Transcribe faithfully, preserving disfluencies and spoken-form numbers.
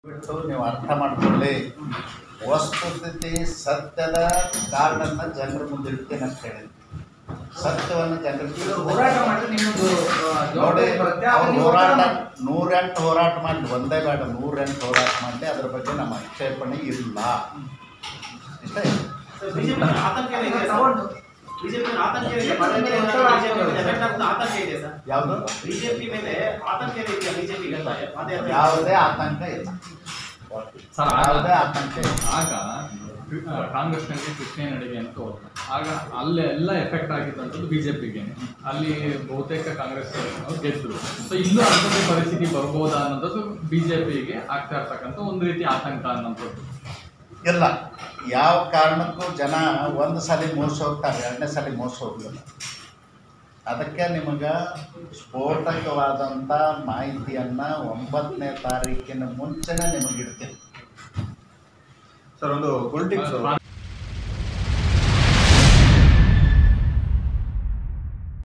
ಬಿಟ್ಟು ನೀವು ಅರ್ಥ ಮಾಡ್ಕೊಳ್ಳಿ. ವಸ್ತುಸ್ಥಿತಿ ಸತ್ಯದ ಕಾರಣನ ಜನರ ಮುಂದೆ ಇಡ್ತೇನೆ ಅಂತ ಹೇಳಿ ಸತ್ಯವನ್ನು ಜನರಿಗೆ ಹೋರಾಟ ಮಾಡಿ ನೋಡಿ. ಅವ್ರು ಹೋರಾಟ ನೂರೆಂಟು ಹೋರಾಟ ಮಾಡಲಿ, ಒಂದೇ ಬೇಡ ನೂರೆಂಟು ಹೋರಾಟ ಮಾಡಲಿ, ಅದ್ರ ಬಗ್ಗೆ ನಮ್ಮ ಆಕ್ಷೇಪಣೆ ಇಲ್ಲ. ಇಷ್ಟೇ. ಯಾವುದು ಬಿಜೆಪಿ ಮೇಲೆ ಆತಂಕ ಇದೆಯಾ? ಬಿಜೆಪಿ ಯಾವುದೇ ಆತಂಕ ಇಲ್ಲ, ಯಾವುದೇ ಆತಂಕ ಇಲ್ಲ. ಆಗ ಕಾಂಗ್ರೆಸ್ನಲ್ಲಿ ಕೃಷ್ಣ ನಡಿಗೆ ಅಂತ ಹೋದ್ರು. ಆಗ ಅಲ್ಲೇ ಎಲ್ಲ ಎಫೆಕ್ಟ್ ಆಗಿದ್ದಂಥದ್ದು ಬಿಜೆಪಿಗೆ. ಅಲ್ಲಿ ಬಹುತೇಕ ಕಾಂಗ್ರೆಸ್ ಗೆದ್ರು. ಸೊ ಇಲ್ಲೂ ಅಂಥದ್ದೇ ಪರಿಸ್ಥಿತಿ ಬರ್ಬೋದಾ ಅನ್ನೋದು ಬಿಜೆಪಿಗೆ ಆಗ್ತಾ ಇರ್ತಕ್ಕಂಥ ಒಂದು ರೀತಿ ಆತಂಕ ಅನ್ನೋಂಥದ್ದು. ಇಲ್ಲ, ಯಾವ ಕಾರಣಕ್ಕೂ ಜನ ಒಂದು ಸಲ ಮೋಸ ಹೋಗ್ತಾರೆ, ಎರಡನೇ ಸಲ ಮೋಸ ಹೋಗಲಿಲ್ಲ. ಅದಕ್ಕೆ ನಿಮಗೆ ಸ್ಫೋಟಕವಾದಂಥ ಮಾಹಿತಿಯನ್ನು ಒಂಬತ್ತನೇ ತಾರೀಕಿನ ಮುಂಚೆನೇ ನಿಮಗೆ ಇಡ್ತೀನಿ ಸರ್. ಒಂದು ಪೊಲಿಟಿಕ್ಸ್